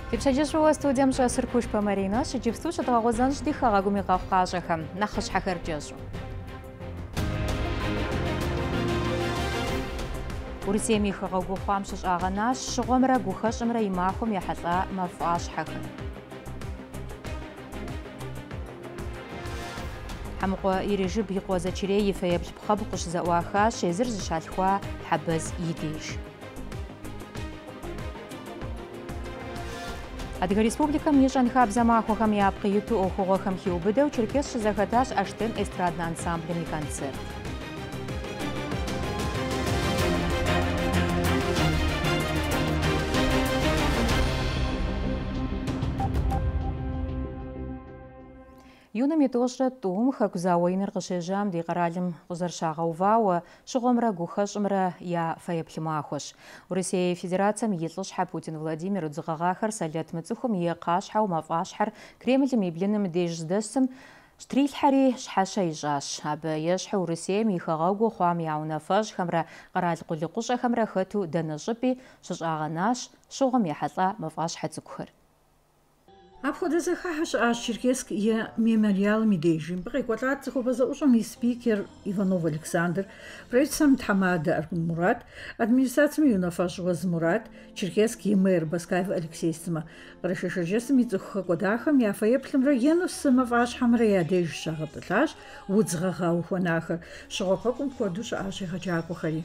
Типшаджешва студиям шасыркуш по Марина, шидживсту шатагозан ждиха гуми гавкажаха, нахаш хахерджажу. Урсия михага гухам шаш аганаш, шугамра гухашмра имахум яхата мафаш хаха. حمقوا يرجب يقوز تشري يفيب بخبقش زواخا شيزر زشالخوا حبز يديش. أدغ республика мижан хабзамахохам япқиюту охогохам хиубыдев черкес шизахаташ аштын эстрадный ансамбльный концерт. Юнами тоже том, как зауимер гашежам ди гаралим узаршагаува, шугомра гухашмра я фаеплимахош. В России Федерация миетлошха Путин Владимир Дзагагахар салят мцухум еқашхау мафашхар Кремль мибленым деждасым штрильхари шхаша ижаш. Аб ешху Россия михагагу хуам яунафаж хамра гарал куликуша хамра хату данажипи шажаганаш шугом яхатла мафашха цукхар. Обхода захаш аж Черкесск я мемориал медежим. Прикладат захопаза ушами спикер Иванов Александр, правительством Тамада Аргун Мурат, администрацией Юнафаш Мурат, Черкесский мэр Баскаев Алексей Сма, расширжесами цухакодахам я фаеплем району самоваш хамрая деж шагаташ, удзгага ухонахар, шагакум кодуш аж хачаку хари.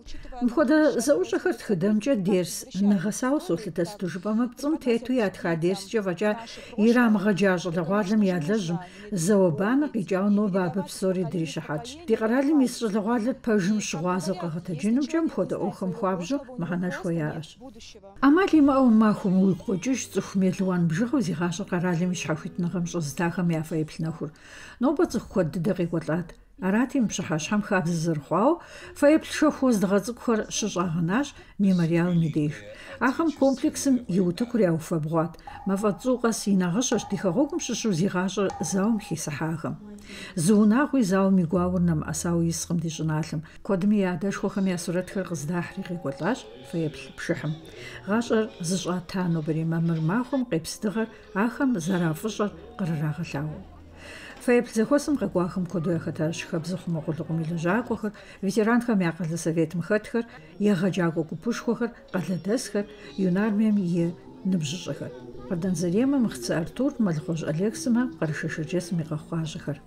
Мхода заушахарт хыдамча дерс нагасау сослита стужбама бцум тету ятха дерсча вача ирамгажаж лагвалам ядлажм завабана гижау но баба псори дришахач дигарали миср лагвалат пажм шваза qagataджинумча мхода охам хвабжу маханаш хояаш амали ма хумул қожиш цухмелуан бжиху зихаша қарали мишхафит нагамш зтахам яфаиплнахур но бацх код дагиqolat Аратим пшахашхам хабзырхвау, фаеплшохоз дгацукхар шишагнаш мемориал медеш. Ахам комплексом ютукряу фабгат, мафацуга синагашаш дихагогум шишузигаша заум хисахагам. Зунахуй заум игуавурнам асау исхам дижналам, кодми ядаш хохам ясуратхар гздахри гиголаш, фаепл пшахам. Гашар зжатану бери мамырмахум қипстыгар, ахам зарафышар qaraрагалау. Фаепл захосам гагуахам кодуяхаташ хабзухма гулгум илажакохар, ветеранхам яқаза советм хатхар, ягаджаго купушхохар, qaladasхар, юнармем е ныбжжахар. Парданзарема мхца Артур Малхож Алексима qarshishjes мигахважахар.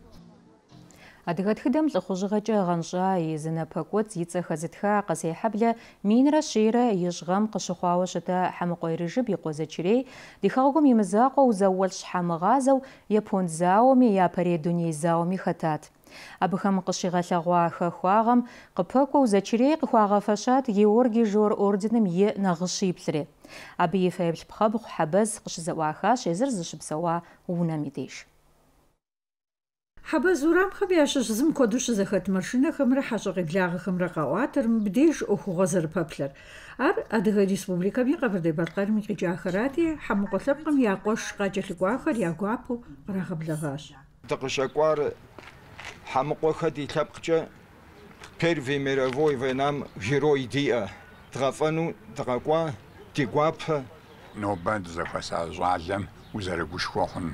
Адыгатхыдам лхужгача ганжа изынапакот зицахазитха qasayhabla минра шира ижгам qashkhawashata hamqoyrижib иqozachirey дихагум имзaqo uzawal shhamgazau японзауми япаредуни зауми хатат абхам qashighalagwaxa khwagam qpako uzachirey qhwagaфашат Георгий Жор орденом е нагшиплре аби фаебл пхабх хабаз qshzawаха шезер зшипсаwa унамидеш حبا زورام خبياشش زم كودوش زخت مرشنا خمرة حاجة قبلاغ خمرة قواتر بديش أخو غزر بابلر أدغا ريسبوبليكا بي قبر دي بالقار ميقي جاخراتي حمو قلبقم ياقوش قاجل قواخر ياقوابو قراغ بلغاش تقش أقوار حمو قوخدي تبقجة Первый мировой войнам герой диа تغفنو تغقوا تقواب نوباد زخواسا زوالم وزارقوش خوخن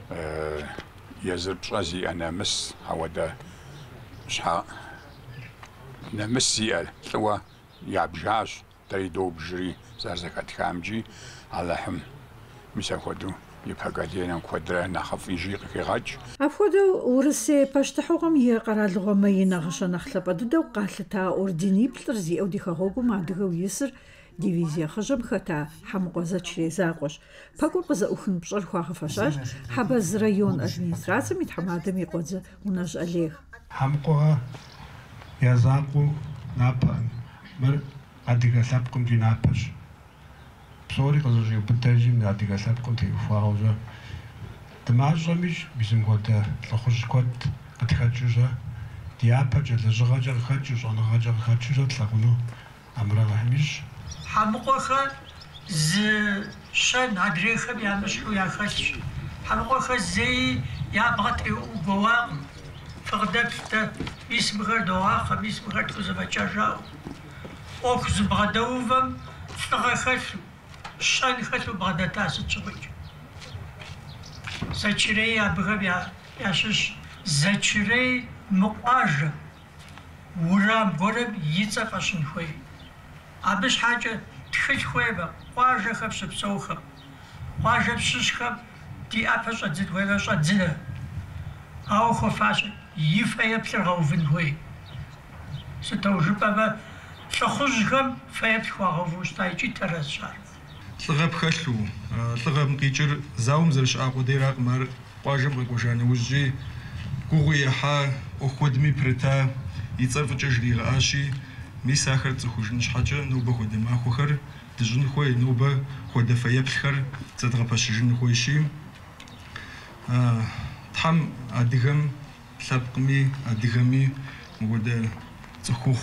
يزرب شازي أنا مس هودا شها نمسي لوا يابجاش تريدو بجري زرزكات خامجي على حم مسافدو يبقالينا كودرا نخف يجي قيغاج أفودو ورسي باشتحوغم يقرا لغما ينغش نخلب دو قالتا اورديني بلرزي او ديخاغو ما دغو يسر ديفيزيا خجم ختا حمقوزا تشريزاقوش باكو قزا اوخن بشر خواخ فشاش حبز رايون ادمنستراسيا متحمادم يقوزا وناج عليك حمقوها يزاقو نابان مر اديغا سابقم دي ناباش بصوري قزوجي بتاجيم اديغا سابقم تي فواغوزا دماجميش بيزم غوتا لخوش كوت بتخاجوجا ديابا جل جغاجا خاجوجا نغاجا خاجوجا تلاقونو امرا هميش حمقوخا ز شن عدريخم يا مشو يا خش حمقوخا زي يا بغت وقواق فقدت اسم غير دواخم اسم غير تزبا جاجاو اوخ زبغدوفم تغخش شان خلو بعد تاس تشوج زچري ابغى يا شش زچري مقاج ورام غرب يتصقشن خوي ابش حاجه تخج خوي با قاج خبش بسوخ قاج بشش خب دي ابش ازد ولا شو ازد او خفاش يفيا بسرعه وفنوي ستوجب بابا شخصهم فيا بخواغوش تايجي ترشار لغب خلو لغب قيجر زاوم زرش اقو ديراق مار قاجم قوشان وجي قوغيحا اخدمي برتا يتصرف جري غاشي مي ساخر تخوجن شحاجه نوبه خدما خوخر دجن خوي نوبه خد فيا بخر تدغبش جن خويشي تحم ادغم سابقمي ادغمي ودا تخوخ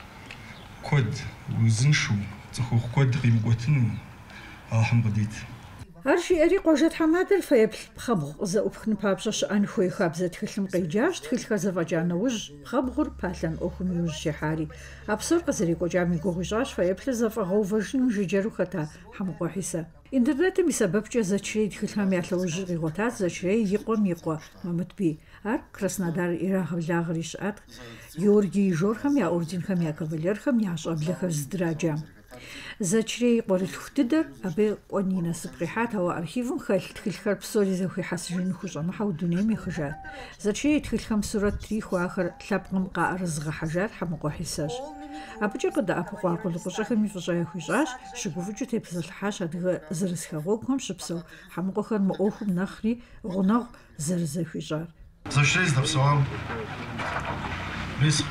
كود وزنشو تخوخ كود قيمقوتنو الحم بديت هرشي أري قوجت حمادر فيبل بخبغ زا أبخن بابشش أن خوي خابزة تخلم قيجاش تخل خزفاجانا وج بخبغر باتلان أخم يوج شحاري أبصر قزري قوجامي قوغجاش فيبل زفا غوفجن جيجارو خطا حمقو حيسا إنترنت بسبب جزا تشري تخلهم يعلوج غيغوتات زا تشري يقوم مامت بي ار كراسنادار إراغ بلاغريش أت يورجي جورخم يا أوردينخم يا كافاليرخم يا شابلخر زدراجام زچري قورت ختدر ابي قونينا سبريحات هو ارخيفم خلت خلخر بسوري زوخي حسجن خوجنا حو دنيمي خجات زچري تخلخم صورة تريخ واخر لابقم قار زغ حاجات حمقو حساش ابجي قد ابقوا قل قشخم يفجاي خوجاش شغوفجو تبزل حاش ادغ زرسخ غوكم شبسو حمقو خر مؤخم نخري غنغ زرز خوجار زچري زدبسوام مسخ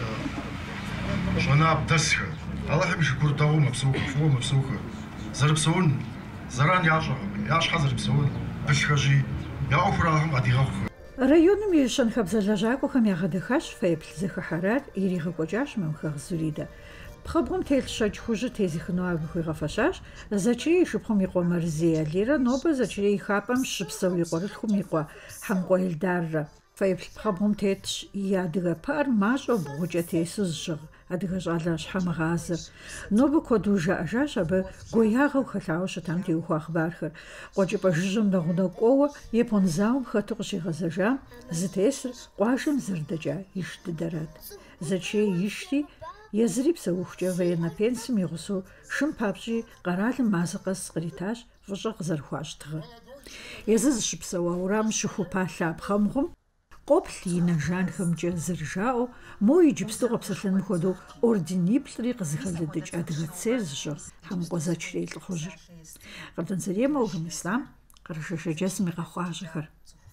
شنا بدسخ الله يحب يشكر داو مبسوخ فوق مبسوخ زربسون زران ياش حزر بسون بشخجي يا أخراهم أديغوخ ريون ميشان خبزلاجاكو خم يغدخاش فيبل زخ حرات إيريغ قوجاش ممخغ زوريدا بخبرم تيل شاج خوجة تيزي خنوع بخوي غفاشاش زاچري شبخم يقوى مرزية ليرا نوبا زاچري خابم شبسو يقورت خم يقوى حمقوى الدار فيبل بخبرم تيتش يادغ بار ماش أو بغوجة تيسوز جغ أدغج على شحم غازر نوبو كودوجا أجاش أبا قوياغو خلاو شتام تيوخو أخبارخر قوجي بججم دغونا قوة يبون زاوم خطوغشي غزجا زتيسر قواشم زردجا يشتدرات زتشي يشتي يزريب سوخجا وينا بينسم يغسو شم بابجي قرالم مازقس قريتاش فجا غزرخواش تغر يزز شبسوا ورام شخو بالا بخمغم قبل ينجان خمجة زرجاو مو يجيب ستوغ بسلن مخدو أورديني بطريقة زخلدج أدغت سيرزجا هم قوزا تشريل الخجر قردن سريما وهم إسلام قرشش جسمي غخواه جخر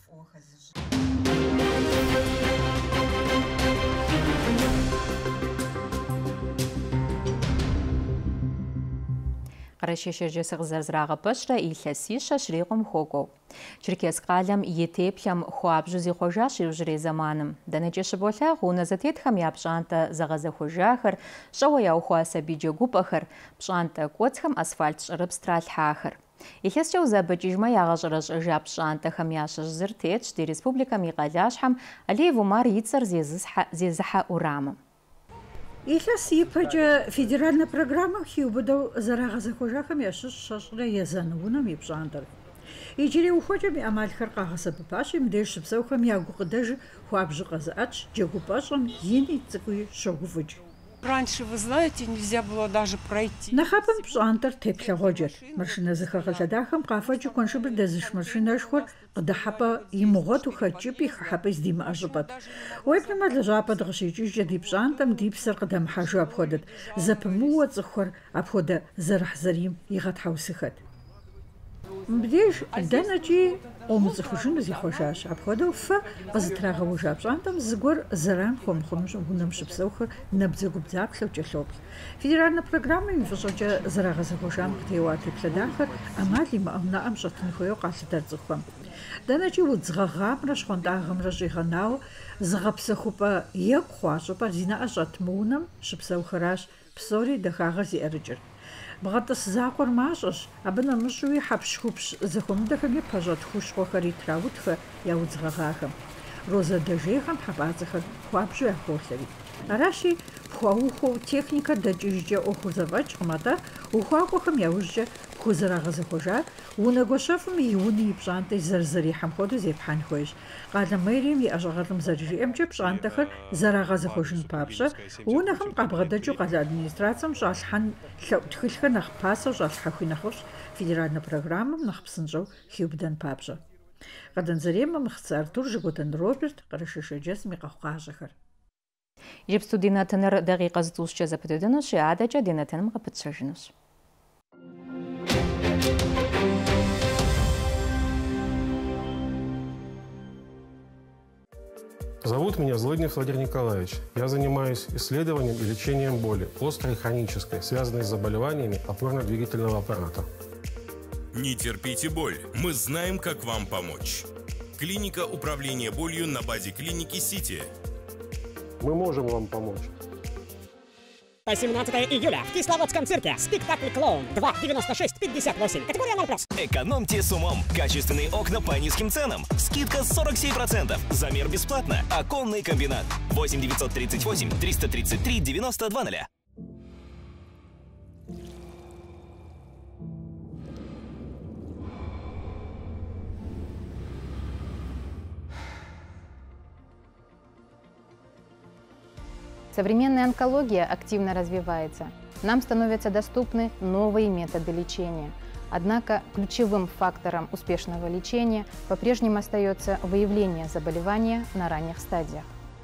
قرشش جسغ زرزراغ بشرة إلسيشة شريقم خوكو Черкесск къалэм и теплъэм хуабжьу зихъуэжащ иужьрей зэманым. Дэнэкӏэ щыболъагъу унэ зэтетхэм я пщӏантӏэ зэгъэзэхуэжахэр, щӏэуэ яухуа сабий джэгупӏэхэр, пщӏантӏэ кӏуэцхэм асфальт щӏырыпс тралъхьахэр. Илъэскӏэ узэбэкӏыжмэ ягъэщӏэрэщӏэжа пщӏантӏэхэм ящыщ зыр тетщ ди республикэм и къалащхьэм Алиев Умар и цӏэр зезыхьэ Урамым. Илъэс ипэкӏэ федеральнэ программэм хиубыдэу зэрагъэзэхуэжахэм ящыщ щэщӏрэ езэн унэм и пщӏантӏэр. Иджыри ухуэкӏэм и ӏэмалхэр къагъэсэбэпащ мыбдеж щыпсэухэм я гу къыдэжу хуабжьу къэзыӏэтщ, джэгупӏэщӏэм ини цӏыкӏуи щогуфӏыкӏ. Раньше, вы знаете, нельзя было даже пройти. Нэхъапэм пщӏантӏэр теплъэгъуэджэт. Машинэ зыхэгъэлъэдахэм къафэкӏыу коншыбыр дэзыш машинэшхуэр къыдыхьэпӏэ имыгъуэту хэкӏыпӏи хьэпӏи здимыӏэ щӏыпӏэт. Уеблэмэ лэжьапӏэ дыкъыщикӏыжкӏэ ди пщӏантӏэм ди псэр къыдэмыхьэжу апхуэдэт. Зэпымыууэ цӏыхухэр апхуэдэ зэрыхь зэрийм игъэтхьэусыхэт. Мыбдеж дэнэкӏи къомыцӏыхужыну зихъуэжащ. Апхуэдэу фэ къызытрагъэужа пщӏантӏэм зыгуэр зэран хуэмыхъунущ унэм щыпсэухэр набдзэгубдзаплъэу кӏэлъоплъ. Федеральнэ программэм и фӏыщӏэкӏэ зэрагъэзэхуэжам къытеуа теплъэ дахэр ӏэмал имыӏэу нэӏэм щӏэтын хуейуэ къалъытэр цӏыхухэм. Дэнэкӏи удз гъэгъамрэ щхъуантӏагъэмрэ щӏигъэнауэ зыгъэпсэхупӏэ екӏу хъуа щӏыпӏэр зи нэӏэ щӏэтмэ унэм щыпсэухэращ псори дахагъэр зиӏэрыкӏыр. Бгъэтӏыс закъуэр мащӏэщ, абы нэмыщӏууи хьэпщ-хупщ зэхуэмыдэхэми пэщӏэт хущхъуэхэри траутхэ я удз гъэгъахэм. Розэ дэжейхэм хьэпӏацӏэхэр хуабжьу яхуолъэри. Аращи, пхуэухуэу техникэр дэкӏыжкӏэ ӏуэхур зэфӏэкӏкъым, атӏэ ухуакӏуэхэм яужькӏэ хузэрагъэзэхуэжар унэгуащэфым и уни и пщӏантӏэ зэрызэрихьэм хуэдэу зепхьэн хуейщ. Къалэ мэрием и ӏэщӏагъэлӏым зэрыжиӏэмкӏэ пщӏантӏэхэр зэрагъэзэхуэжын папщӏэ, унэхэм къабгъэдэкӏыу къалэ администрацием щӏалъхьэн лъэӏу тхылъхэр нэхъ пасэу щӏалъхьэхуи нэхъыфӏщ, федеральнэ программэм нэхъ псынщӏэу хиубыдэн папщӏэ. Къэдэнзэрейм мыхъыцэ Артур, Жыгутэн Роберт, Къэрэшыш Эджэсым и къэхъукъащэхэр. Иджыпсту Динатэныр дакъикъэ зытӏущкӏэ зэпытыдынущ, и адэкӏэ Динатыным къыпытщэжынущ. Зовут меня Злыднев Владимир Николаевич. Я занимаюсь исследованием и лечением боли, острой и хронической, связанной с заболеваниями опорно-двигательного аппарата. Не терпите боль. Мы знаем, как вам помочь. Клиника управления болью на базе клиники Сити. Мы можем вам помочь. По 17 июля в Кисловодском цирке спектакль «Клоун» 2,96,58. Категория 0+. Экономьте с умом. Качественные окна по низким ценам. Скидка 47%. Замер бесплатно. Оконный комбинат. 8 938 333 92 0. Современная онкология активно развивается. Нам становятся доступны новые методы лечения. Однако ключевым фактором успешного лечения по-прежнему остается выявление заболевания на ранних стадиях.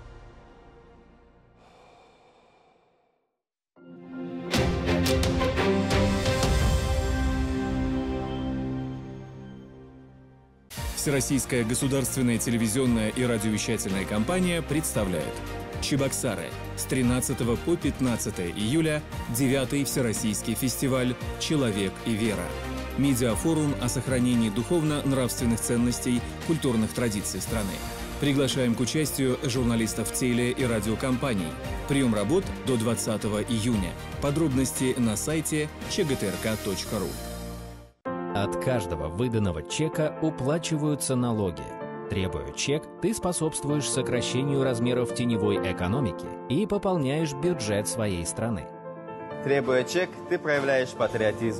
Всероссийская государственная телевизионная и радиовещательная компания представляет Чебоксары. С 13 по 15 июля 9-й Всероссийский фестиваль «Человек и вера». Медиафорум о сохранении духовно-нравственных ценностей, культурных традиций страны. Приглашаем к участию журналистов теле- и радиокомпаний. Прием работ до 20 июня. Подробности на сайте chgtrk.ru. От каждого выданного чека уплачиваются налоги. Требуя чек, ты способствуешь сокращению размеров теневой экономики и пополняешь бюджет своей страны. Требуя чек, ты проявляешь патриотизм.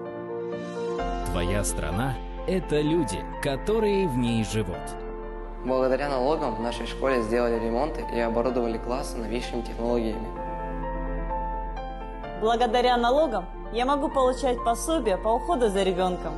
Твоя страна – это люди, которые в ней живут. Благодаря налогам в нашей школе сделали ремонты и оборудовали классы новейшими технологиями. Благодаря налогам я могу получать пособие по уходу за ребенком.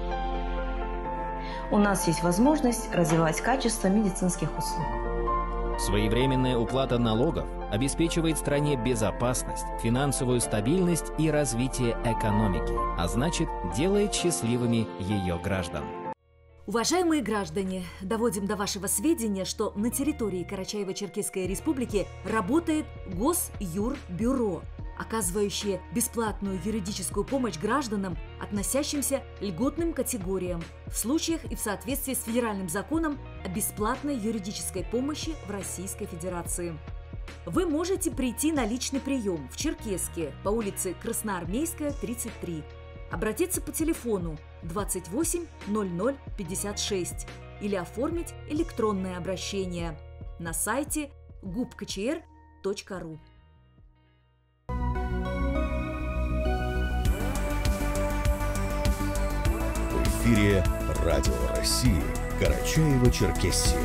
У нас есть возможность развивать качество медицинских услуг. Своевременная уплата налогов обеспечивает стране безопасность, финансовую стабильность и развитие экономики, а значит, делает счастливыми ее граждан. Уважаемые граждане, доводим до вашего сведения, что на территории Карачаево-Черкесской Республики работает Госюрбюро, оказывающее бесплатную юридическую помощь гражданам, относящимся к льготным категориям, в случаях и в соответствии с федеральным законом о бесплатной юридической помощи в Российской Федерации. Вы можете прийти на личный прием в Черкесске по улице Красноармейская, 33, обратиться по телефону 28 00 56 или оформить электронное обращение на сайте gubkcr.ru. В эфире Радио России, Карачаево-Черкесия.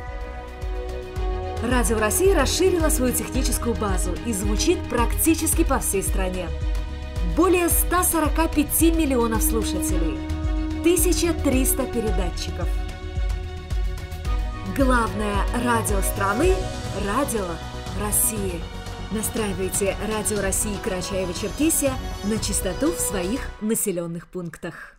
Радио России расширило свою техническую базу и звучит практически по всей стране. Более 145 миллионов слушателей, 1300 передатчиков. Главное радио страны – Радио России. Настраивайте Радио России Карачаево-Черкесия на частоту в своих населенных пунктах.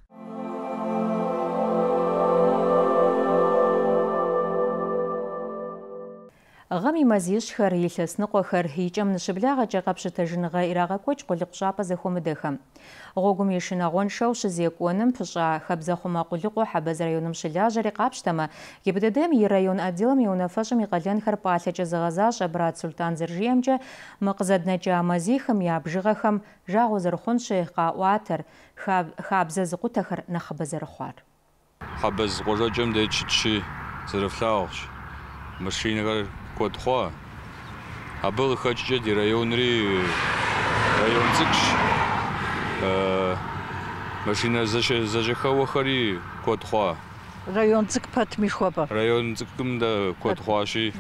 Гъэм и мазищхэр, илъэс ныкъуэхэр икӏэм ныщыблагъэкӏэ къэпщытэжыныгъэ ирагъэкӏуэкӏ къулыкъу-щапӏэ зэхуэмыдэхэм. Гъуэгум и шынагъуэншэу щызекӏуэным пыщӏа хэбзэхъумэ къулыкъу Хьэбэз районым щылажьэри къапщтэмэ, ГИБДД и район отделым и унафэщӏым и къалэнхэр пӏалъэкӏэ зыгъэзащ Абрат Султан зэрыжиӏэмкӏэ, мы къызэднэкӏа мазихым я бжыгъэхэм жагъуэ зэрыхъунщи къаӏуатэр хабзэ зыкъутэхэр нэхъыбэ зэрыхъуар. Хьэбэз къуэжэкӏэм дэ чытщи зэрыфлъагъущ. Машинэхэр куэд хъуа. Абы къыхэкӏкӏэ ди районри район цӏыкӏущ. машина зажихауахари код хва. Район цикпат мишхуапа. Район цикмда код хваши.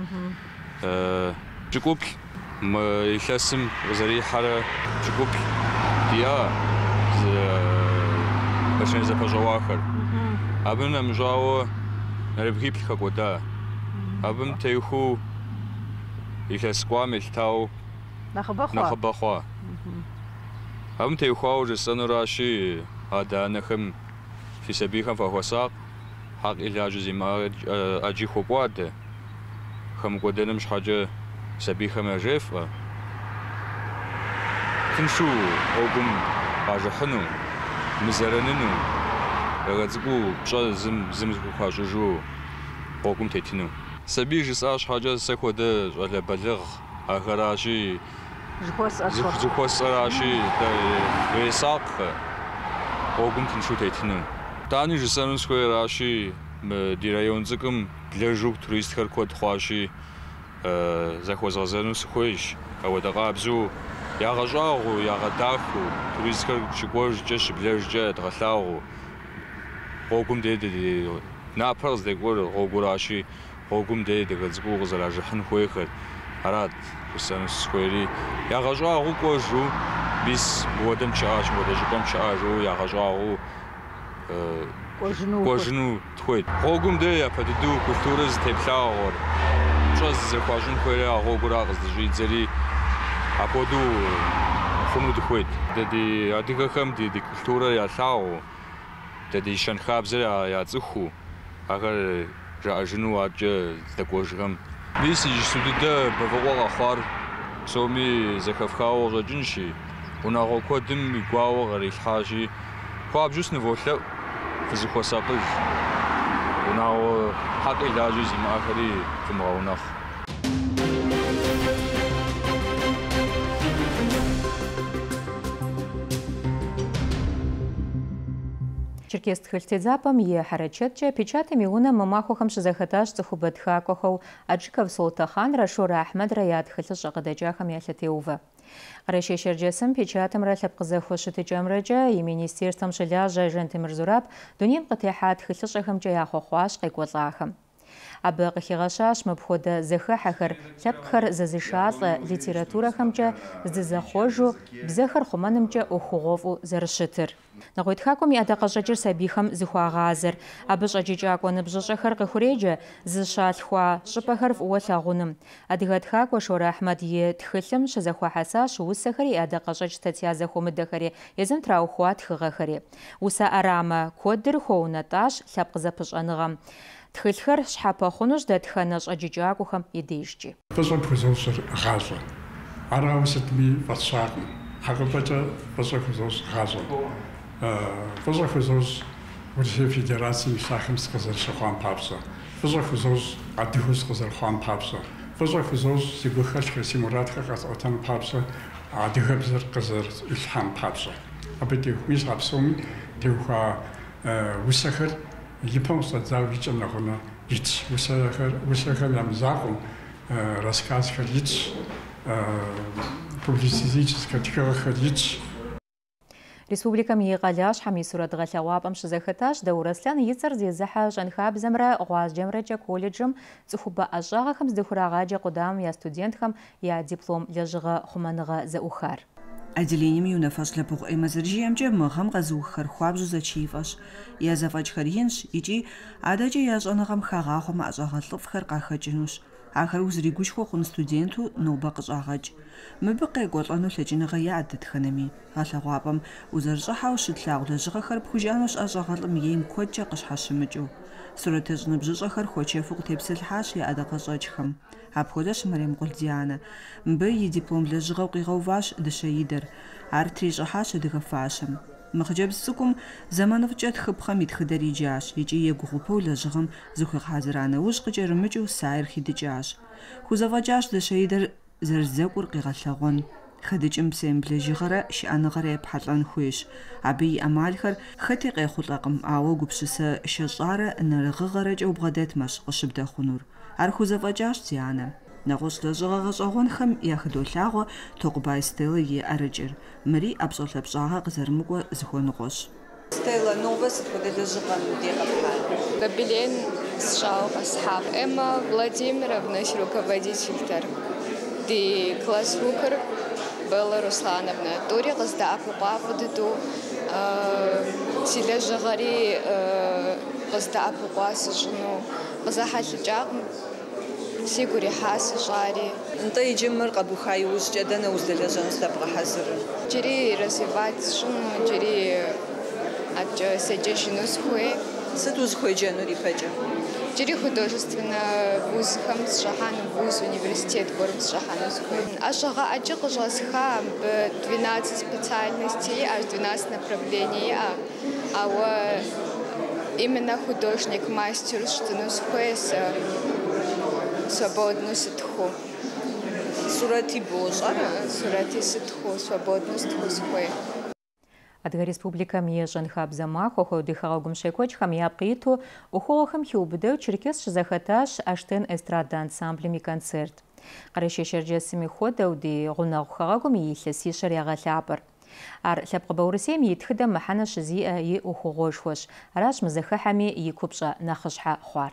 Чукуп мы ихасим зарихара чукуп дия машина запажавахар. Абым намжао нарибхип какота. Абым тейху ихасквам илтау нахабахва. Абым тейху уже санураши аданахым في سبيخم فهوساق حق إلى جزء ما أجي خبوات خم قدنا مش حاجة سبيخم أجيف تنشو أوكم حاجة حنو مزرننو رغزقو بشا زم خاجو أوكم تيتنو سبيخ جساش حاجة سكودة على بلغ آخراشي زخوس أراشي ويساق أوكم تنشو تيتنو تاني جسانو سكوير راشي دي رايون زكم لجوك توريست خر كود خواشي زخوز غزانو سكويش أو دقابزو يا غجاغو يا غداخو توريست خر شكوش جش بلج جات غلاغو أوكم دي نابرز دي قول أوكو راشي أوكم دي غزقو غزراج حن خويخر أراد جسانو سكويري يا غجاغو كوجو بيس بودم شاش بودجكم شاجو يا غجاغو كوجنو تخويت غوغم دي ابدو كولتورز تبلاور جوز زخواجن كوريا غوغرا غزجي زري ابودو خونو تخويت دي اديغخم دي كولتورا يا لاو دي شنخابزر يا زخو اگر راجنو اج دكوجغم بيس جسودده بوغا خار سومي زخفخاو غجنشي وناغو كودم يقواو غري حاجي خواب جوس نفوتلا فزخوا ساقل وناغو حق إلاجي زي ما آخري في مغاوناخ Черкест хыльтедзапам е харачетче печатами уна мамахохам шизахаташ цухубатхакохов аджиков Солтахан Рашура Ахмед Раят хыльш агадачахам ялатеува. Раши Шерджесам печатам ралаб казахошити джамраджа и министерством шеляжа Жантимирзураб дуним qatihат хыльшахам джаяхохваш қайквазахам. Абы қихигашаш мабхода захахахар лапхар зазишатлы литературахамча здызахожу бзахар хуманымча ухугову заршитыр. Нагойтхаком ядақажаджир сабихам зихуагазыр. Абы жаджиджакуаны бжышахар қихуреджа зышалхуа шыпахар в уалағуным. Адыгатхаква Шора Ахмад е тхылым шазахуахасаш усахари ядақажадж статья захумыдахари езім траухуа тхығахари. Уса арама коддыр хоунаташ лапқызапышаныгам. Тхылхар шхапахунуш датханаш аджиджакухам идейшчи. Пазапхузошыр ғазы. Араусытми ватсағым. Хақыпача пазапхузош ғазы. Пазапхузош Россия Федерации шахым сказал шахуан папса. Пазапхузош адыхус сказал хуан папса. Пазапхузош сибухашка симуратха газ отан папса. Адыхабзар казар илхам папса. Абети хуис хапсуми тeuха усахар Японцы завлечены на лиц, высохали амзаком, рассказывали лиц, публицистических лиц. Республика Мигаляш Хамисурат Галявапам Шизахаташ Даураслян Яцар Зизаха Жанхаб Замра Гуазджамраджа колледжем Цухуба Ажагахам Сдухурагаджа Кудам я студентхам я диплом ляжга Хуманага Заухар. Отделением юнафаш лапух эмазыржиямче махам газухар хуабжу зачиваш. Я завачхар енш ичи ададжи яжанагам хагахом ажагатлыфхар кахаджинуш. Ахар узригуш хохун студенту нобак жагадж. Мыбыкай готлану ладжинага яадат ханами. Галагуапам узаржахау шитлауглажгахар пхужануш ажагатлым ейм кодча кышхашымыджу. Суратежны бжижахар хочефук тепсилхаш я адагажачхам. Абходаш Марем Гулдиана. Мбы и диплом лежгау қиғауваш дышаидыр. Артрижа хаш дыгафашам. Махджаб сукум заманов джат хыбхамид хыдариджаш. Ичи егухупу лежгам зухы хазирана ушқыча рымычу сайр хидиджаш. Хузаваджаш дышаидыр зерзекур қиғаллагон. Хадичим семпле жигара шаныгара пхалан хуиш. Аби амалхар хати қайхулақым ауа гупшысы шашара нарғығарач обғадетмаш қышыбда хунур. Архузаваджаш зиана. Нагош лажагагашагонхам яхдуллаго тоқбай стелы е арыджыр. Мри абсолапжага қызармугва зихонғош. Стелла новость поддерживаем декабрь. Габелен сжал асхаб. Эмма Владимировна, руководитель ди класс рукер Белла Руслановна. Тори газда апуапудду силе жагари газда апуасжну. Газахалжаг сигури хасжари. أنت يجمر قبو خايوز جدا وزدلجان سبق حزر. جري رسيفات شنو جري أجا سجشنو سخوي. ستوز خوي جانوري فجأة. جري художественный вуз Хамсшахан вуз университет Гормсшахан схуй. Ашага аджи qıjğasxa 12 специальностей, аж 12 направлений. А именно художник, мастер, что ну схуй свободно ситху. Сурати божа. Сурати ситху, свободно ситху. Адыгэ Республикэм и Жанхабзэмэ хуэудыхэгъэгум щекӏуэкӏхэм япкъиту ӏуэхугъуэхэм хиубыдэу Черкес щызэхэтащ Аштын эстрадэ ансамблым и концерт. Къэрэщей Шэрджэсым и хуэдэу ди гъунэгъу хэгъэгум и илъэсищэр ягъэлъапӏэр. Ар лъэпкъ Баурысейм и тхыдэм мэхьэнэ щызиӏэ и ӏуэхугъуэшхуэщ. Аращ мы зэхэхьэми и купщӏэ нэхъыщхьэ хъуар.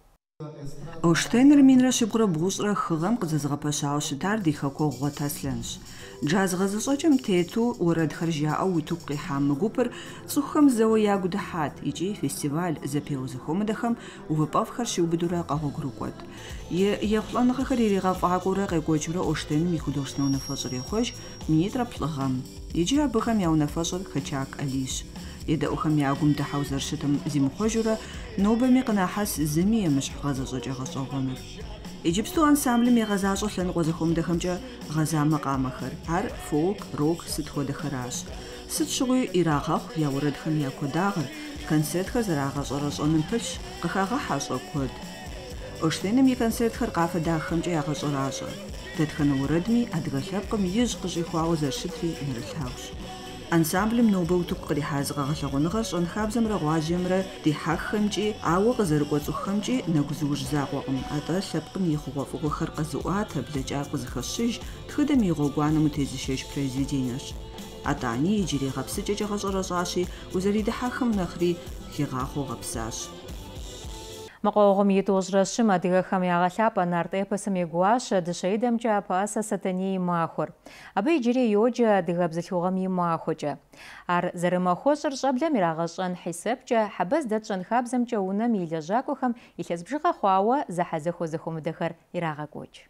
Оштейнер минрэ шибгъурэ бгъущӏрэ хыгъэм къызэзыгъэпэщауэ щытар ди хэкуэгъу Гъуэтаслъэнщ. Джаз гъэзыщӏэкӏэм тету уэрэдхэр жаӏэу уиту къихьа мы гупыр цӏыхухэм зэуэ ягу дыхьат икӏи фестиваль зэпеуэ зэхуэмыдэхэм увыпӏэфхэр щиубыдурэ къэгъуэгурыкӏуэт. Ехъулӏэныгъэхэр иригъэфӏакӏуэурэ къекӏуэкӏыурэ Оштейным и художественнэ унафэщӏыр ехъуэж минитӏрэ плӏыгъэм. Икӏи абыхэм я унафэщӏыр Хэчак Алищ. Едэӏухэм ягум дыхьэу зэрыщытым зимыхъуэжурэ нобэми къынахьэс зыми емыщхь гъэзэщӏэкӏэ гъэщӏэгъуэныр. Иджыпсту ансамблым егъэзащӏэ лъэныкъуэ зэхуэмыдэхэмкӏэ гъэза макъамэхэр. Ар фолк, рок сыт хуэдэхэращ. Сыт щыгъуи ирагъэхъу я уэрэдхэм я куэдагъыр, концертхэр зэрагъэщӏэрэщӏэным пылъщ, къыхагъэхьэ щӏэ куэд. Оштейным и концертхэр къафэ дахэмкӏэ ягъэщӏэращӏэ. Дэтхэнэ уэрэдми адыгэ лъэпкъым ижь къыщӏихуауэ зэрыщытри нэрылъагъущ. Ансамблым нобэ утыку кърихьа зыгъэгъэлъэгъуэныгъэр щӏэнхабзэмрэ гъуажэмрэ ди хьэххэмкӏи, ауэ къызэрыкӏуэ цӏыхухэмкӏи нэгузыуж закъуэкъым. Атӏэ лъэпкъым и хъугъуэфӏыгъуэхэр къэзыӏуатэ, блэкӏар къызыхэщыж, тхыдэм и гъуэгуанэм утезыщеж произведениещ. Атӏани иджыри гъэпсыкӏэкӏэ гъэщӏэрэщӏащи, узэридыхьэхэм нэхъри хигъахъуэу гъэпсащ. Макъуэгъум и тӏощӏрэ-щым адыгэхэм ягъэлъапӏэ нарт эпосым и гуащэ дыщеидэмкӏэ пӏасэ Сатэней и махуэр. Абы иджыри йоджэ адыгэ бзылъхугъэм и махуэкӏэ. Ар зэрымахуэщӏыр щӏэблэм ирагъэщӏэн хьисэпкӏэ хьэбэз дэт щӏэнхабзэмкӏэ унэм и лэжьакӏуэхэм илъэс бжыгъэ хъуауэ зэхьэзэхуэ зэхуэмыдэхэр ирагъэкӏуэкӏ.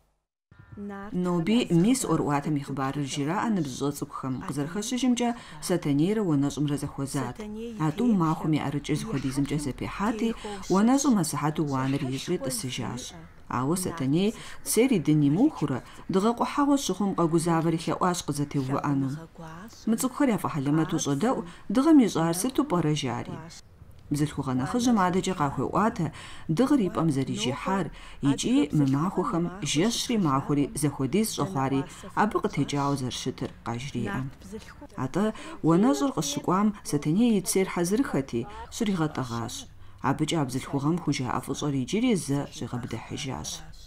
Ноби мис ӏуэрыӏуатэм и хъыбарыр жираӏэ ныбжьыщӏэ цӏыкӏухэм. Къызэрыхэщыжымкӏэ Сатэнейрэ уанэщӏымрэ зэхуэзат. Атӏу махуэм и ӏэрыкӏэ зыхуэдизымкӏэ зэпехьати, уанэщӏым асыхьэту уанэр ищӏри тӏысыжащ. Ауэ Сатэней цейр и дын имыухыурэ дыгъэ къухьэгъуэ щыхъум къэгузавэри лъэӏуащ къызэтеувыӏэну. Мы цӏыкӏухэр я фӏыхьэлэмэту щӏэдэӏу дыгъэм ищӏар сыту пӏэрэ жари. Бзылъхугъэ нэхъыжьым адэкӏэ къахуеӏуатэ дыгъэр и пӏэм зэрижихьар, икӏи мы махуэхэм жэщри махуэри зэхуэдиз щӏэхъуари абы къытекӏауэ зэрыщытыр къажриӏэ. Атӏэ уанэщӏыр къыщыкӏуам Сатэней и цейр хьэзырыхэти щригъэтӏэгъащ. Абыкӏэ а бзылъхугъэм хужаӏэ фӏыщӏэр иджыри зэ щӏигъэбыдэхьыжащ.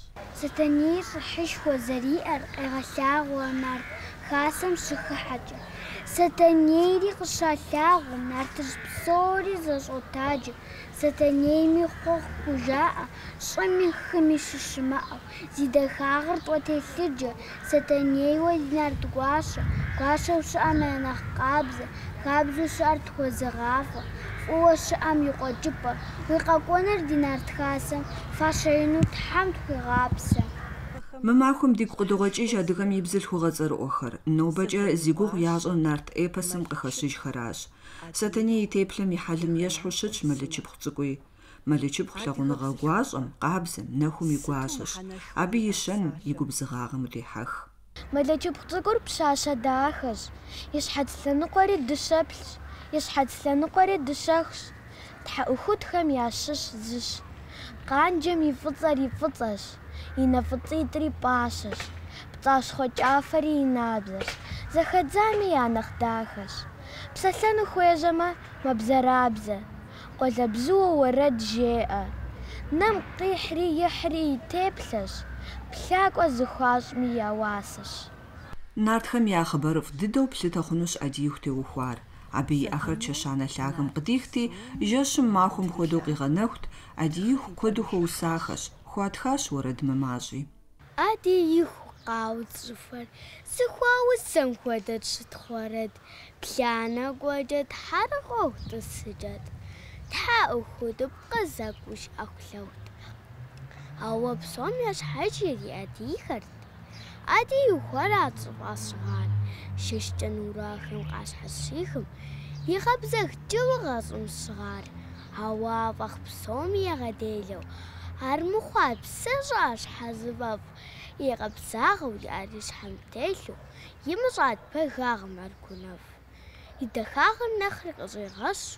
Сатэней щӏыхьышхуэ зэриӏэр къегъэлъагъуэ нарт хасэм щыхыхьэкӏэ. Сатэнейри къыщалъагъу нартыр псори зэщӏотаджэ. Сатэнейми хъугъу хужаӏэ, щӏыми хыми щыщымыӏэу. Зи дахагъыр тӏуэтелъыджэ. Сатэнейуэ нарт гуащэ. Гуащэу щыӏэм я нэхъ къабзэ. Хабзэу щыӏэр тхуэзыгъафӏэ. Фӏыуэ щыӏэм и къуэкӏыпӏэ. Уи къэкӏуэныр ди нарт хасэм фащэину Тхьэм тхуигъапсэ. Мы махуэм дигу къыдогъуэкӏыж адыгэм и бзылъхугъэ цӏэрыӏуэхэр. Нобэкӏэ зи гугъу ящӏэр нарт эпосым къыхэщыжхэращ. Сатэней и теплъэм и хьэлым ещхьу щытщ мэлычыпхъу цӏыкӏуи. Мэлычыпхъу лъагъуныгъэ гуащӏэм, къабзэм, нэхум и гуащэщ. Абы и щэным и губзыгъагъым утехьэх. Мэлычыпхъу цӏыкӏур пщащэ дахэщ. И щхьэц лъэныкъуэри дыщэплъщ. И щхьэц лъэныкъуэри дыщэхщ. Тхьэӏухудхэм ящыщ зыщ. Къанджэм и фӏыцӏэр и фӏыцӏэщ. И нэфӏыцӏитӏри пӏащэщ. Пцӏащхъуэ кӏафэри и набдзэщ. Зэхэдзами я нэхъ дахэщ. Псэлъэну хуежьэмэ мэбзэрабзэ. Къуалэбзууэ уэрэд жеӏэ. Нэм къихьри ихьри и теплъэщ. Плъакӏуэ зыхуащӏми я уасэщ. Нартхэм я хъыбарыфӏ дыдэу плъытэ хъунущ ӏэдииху теухуар. Аби ахэр чашана лягам къыдихти, жэщым махуэм хуэдэу къигъэнэхут, адиху куэду хуэусахэщ, хуатхащ уэрэд мымащӏи. Ади иху къауцӏыхуэр, зыхуаусэм хуэдэт щытхъуэрэт, планэ гуэкӏэ тхьэрэ къоху тӏысыкӏэт, тхьэӏухудыпӏ къызэгушӏэхулъэхут. Ауэ псом ещхьэжри адихэрт, ади ухуэра цӏыфӏэщыгъар, шэщкӏэ нурахым къащхьэщихым, игъэбзэх кӏыуэ щӏыгъар, ауэ фӏэхъ псоми егъэделэу, армыхъуа псы щӏащ хьэзыфӏэфӏ, игъэбзагъэу ари щхьэм телъу, имыщӏат пэгагъым аргунэф, и дахагъыр нэхъри къыщӏигъэщу,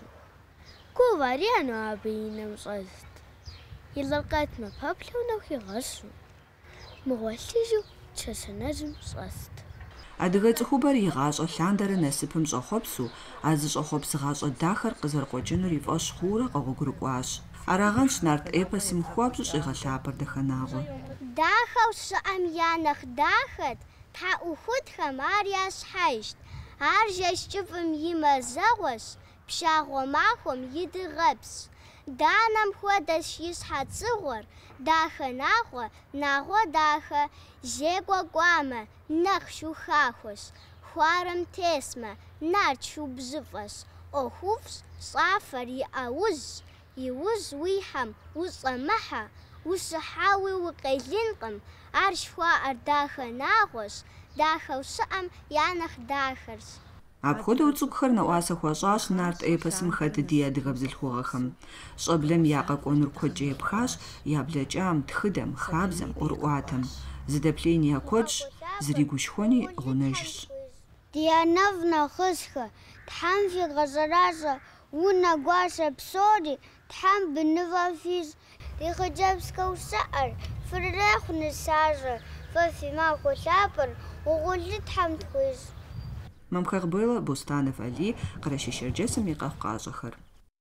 гувэрену абы и нэм щӏэст, и лӏыркъэт мэпэплъэу нэху игъэщу, мыгъуэлъыжу чэсэнэжьым щӏэст. Адыгэ цӏыхубэр игъащӏэ лъандэрэ насыпым щӏэхъуэпсу, а зыщӏэхъуэпс гъащӏэ дахэр къызэрыкъуэкӏынур и фӏэщ хъуурэ къэгъуэгурыкӏуащ. Арагъэнщ нарт эпосым хуабжьу щӏигъэлъапӏэр дахэнагъуэ. Дахэу щыӏэм я нэхъ дахэт, тхьэӏухудхэм ар ящхьэжт, ар жэщ кӏыфӏым и мэзэгъуэщ, пщагъуэ махуэм и дыгъэпсщ. Данэм хуэдэщ и щхьэцыгъуэр, дахэ нагъуэ, нагъуэ дахэ, зекӏуэ кӏуамэ, нэхъ шухахуэщ, хуарым тесмэ, нарт шубжьыфӏэщ, ӏуэхуфӏщ, щӏафэр и ӏэужьщ, и ужь уихьэм ущӏэмыхьэ, ущыхьауи укъелынкъым, ар шхуаӏэр дахэ нагъуэщ, дахэу щыӏэм я нэхъ дахэрщ. Апхуэдэу цӏыкӏухэр нэӏуасэ хуэщӏащ нарт эпосым хэт ди адыгэ бзылъхугъэхэм. Щӏэблэм я къэкӏуэнур куэдкӏэ епхащ я блэкӏам, тхыдэм, хабзэм, ӏурыӏуатэм. Зыдэплъеин я куэдщ, зригушхуэни гъунэжщ. Ди анэфӏ нэхъыжьхэ, Тхьэм фигъэщӏэращӏэ, унэ гуащэ псори, Тхьэм бынывэ фищӏ, ди хъыджэбзхэу щыӏэр, фыррехъу нысащӏэ, фэ фи махуэ лъапӏэр, угъурлы Тхьэм тхуищӏ. Мамхъэгъбелэ Бостанов Али, Кърэщи Шэрджэсым и къэфкъащӏэхэр.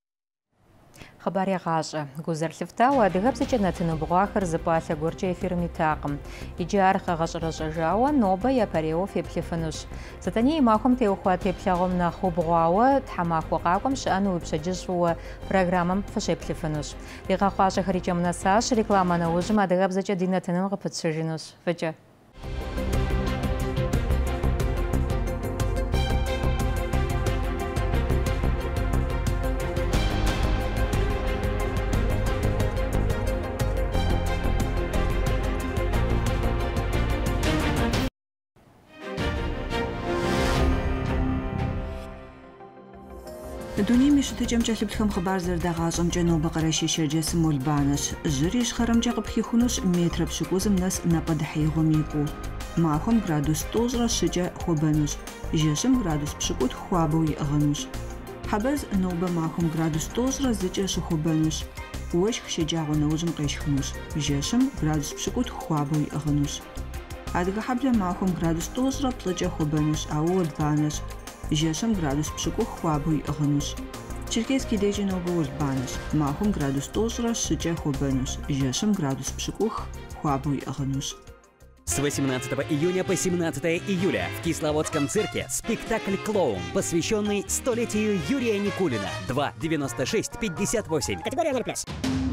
Хъыбар егъащӏэ. Гузэр Лъыфтауэ адыгэбзэкӏэ нэтыныбгъуахэр зыпӏалъэ гуэркӏэ эфирым итакъым. Иджы ар къэгъэщӏэрэщӏэжауэ нобэ япэреуэ феплъыфынущ. Зытӏэни и махуэм теухуа теплъэгъуэм нэхъ убгъуауэ тхьэмахуэ къакӏуэм щыӏэну уи пщэдджыжь фӏыуэ программэм фыщеплъыфынущ. Ди къэхъуащӏэхэр икӏэм нэсащ, рекламэ нэужьым адыгэбзэкӏэ ди нэтыным къыпытщыжынущ. Фыкӏэ. Дунейм и щытыкӏэмкӏэ лъыплъхэм хъыбар зэрыдагъащӏэмкӏэ нобэ Кърэщи Шэрджэсым Молбанэщ. Жьыр ищхъэрэмкӏэ къыпхихунущ метрэ пщыкӏузым нэс напӏэдыхьеигъуэм икӏуу. Махуэм градус тӏощӏрэ щыкӏэ хуэбэнущ. Жэщым градус пщыкӏутху хуабэу иӏыгъынущ. Хьэбэз нобэ махуэм градус тӏощӏрэ зыкӏэ щыхуэбэнущ. Уэшх щеджагъуэ нэужьым къещхынущ. Жэщым градус пщыкӏутху хуабэу иӏыгъынущ. Адыгэ хьэблэ махуэм градус тӏощӏрэ плӏыкӏэ хуэбэнущ, ауэ уэлбанэщ. Жэщым градус пщыкӏуху хуабэу иӏыгъынущ. Черкесский дежи нобэ уэлбанэщ. Махуэм градус тӏощӏрэ щыкӏэ хуэбэнущ. Жэщым градус пщыкӏух хуабэу иӏыгъынущ. С 18 июня по 17 июля в Кисловодском цирке спектакль «Клоун», посвященный столетию Юрия Никулина. 2 96 58. Категория 0+.